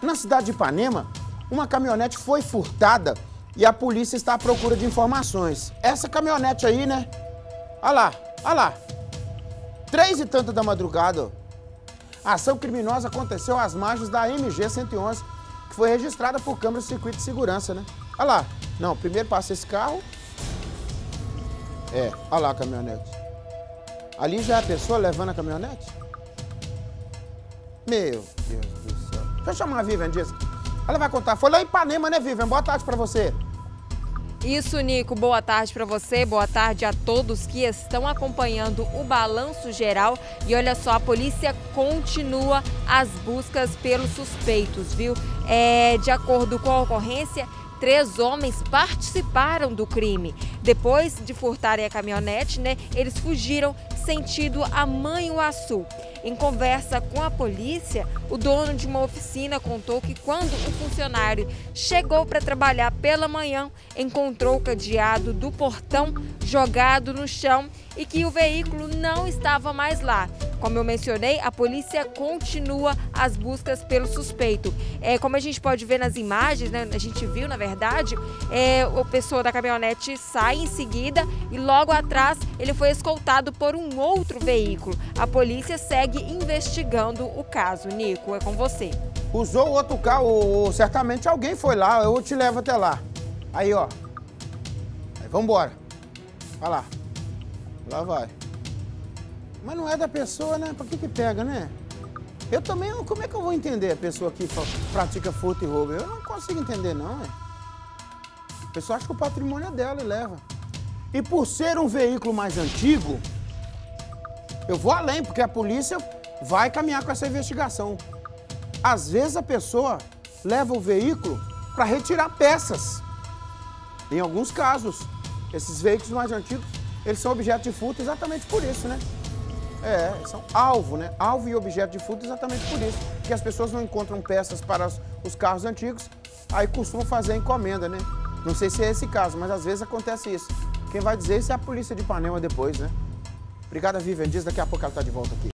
Na cidade de Ipanema, uma caminhonete foi furtada e a polícia está à procura de informações. Essa caminhonete aí, né? Olha lá, olha lá. 3 e tanto da madrugada, ó. A ação criminosa aconteceu às margens da MG 111, que foi registrada por câmera de circuito de segurança, né? Olha lá. Não, primeiro passa esse carro. Olha lá a caminhonete. Ali já é a pessoa levando a caminhonete? Meu Deus do céu. Deixa eu chamar a Vivian Dias. Ela vai contar. Foi lá em Ipanema, né, Vivian? Boa tarde pra você. Isso, Nico. Boa tarde para você, boa tarde a todos que estão acompanhando o Balanço Geral. E olha só, a polícia continua as buscas pelos suspeitos, viu? De acordo com a ocorrência, 3 homens participaram do crime. Depois de furtarem a caminhonete, né, eles fugiram sentido a Manhuaçu. Em conversa com a polícia, o dono de uma oficina contou que quando o funcionário chegou para trabalhar pela manhã, encontrou o cadeado do portão jogado no chão e que o veículo não estava mais lá. Como eu mencionei, a polícia continua as buscas pelo suspeito. Como a gente pode ver nas imagens, né, a gente viu, na verdade, o pessoa da caminhonete sai em seguida e logo atrás ele foi escoltado por um outro veículo. A polícia segue investigando o caso. Nico, é com você. Usou o outro carro, certamente alguém foi lá, eu te levo até lá. Aí, ó. Aí, vambora. Vai lá. Lá vai. Mas não é da pessoa, né? Pra que pega, né? Eu também, como é que eu vou entender a pessoa que pratica furto e roubo? Eu não consigo entender, não, né? A pessoa acha que o patrimônio é dela e leva. E por ser um veículo mais antigo, eu vou além, porque a polícia vai caminhar com essa investigação. Às vezes a pessoa leva o veículo para retirar peças. Em alguns casos, esses veículos mais antigos, eles são objeto de furto exatamente por isso, né? São alvo, né? Alvo e objeto de furto exatamente por isso. Que as pessoas não encontram peças para os carros antigos, aí costumam fazer a encomenda, né? Não sei se é esse caso, mas às vezes acontece isso. Quem vai dizer isso é a polícia de Ipanema depois, né? Obrigada, Vivian Dias. Daqui a pouco ela está de volta aqui.